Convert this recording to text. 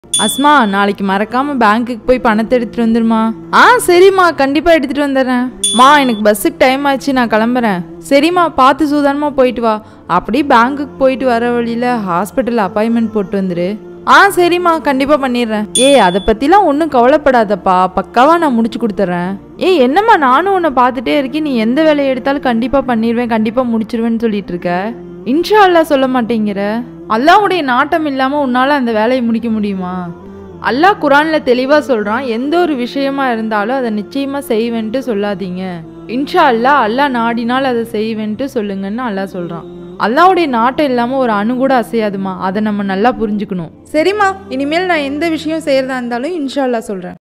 அஸ்மா, நாளைக்கு மறக்காம பேங்க்குக்கு போய் பணத்தை எடுத்துட்டு வந்துருமா? சரிம்மா, கண்டிப்பா எடுத்துட்டு வந்துடுறேன். எனக்கு பஸ்ஸுக்கு டைம் ஆச்சு, நான் கிளம்புறேன். சரிம்மா, பார்த்து சூதானமா போயிட்டு வா. அப்படியே பேங்க்குக்கு போயிட்டு வர வழியில ஹாஸ்பிட்டல் அப்பாயின்மெண்ட் போட்டு வந்துரு. சரிம்மா, கண்டிப்பா பண்ணிடுறேன். அதை பத்திலாம் ஒன்றும் கவலைப்படாதப்பா, பக்காவா நான் முடிச்சு கொடுத்துட்றேன். என்னம்மா, நானும் உன்னை பார்த்துட்டே இருக்கேன், நீ எந்த வேலையை எடுத்தாலும் கண்டிப்பா பண்ணிடுவேன், கண்டிப்பா முடிச்சிருவேன்னு சொல்லிட்டு இருக்க. இன்ஷா அல்லா சொல்ல மாட்டேங்கிற. அல்லாஹ்வுடைய நாட்டம் இல்லாம உன்னால அந்த வேலையை முடிக்க முடியுமா? அல்லாஹ் குர்ஆன்ல தெளிவா சொல்றான், எந்த ஒரு விஷயமா இருந்தாலும் அதை நிச்சயமா செய்வேன்ட்டு சொல்லாதீங்க, இன்ஷா அல்லாஹ் நாடினால் அதை செய்வேன்ட்டு சொல்லுங்கன்னு அல்லாஹ் சொல்றான். அல்லாஹ்வுடைய நாட்டம் இல்லாம ஒரு அணு கூட அசையாதுமா, அதை நம்ம நல்லா புரிஞ்சுக்கணும். சரிம்மா, இனிமேல் நான் எந்த விஷயம் செய்யறதா இருந்தாலும் இன்ஷா அல்லாஹ் சொல்றேன்.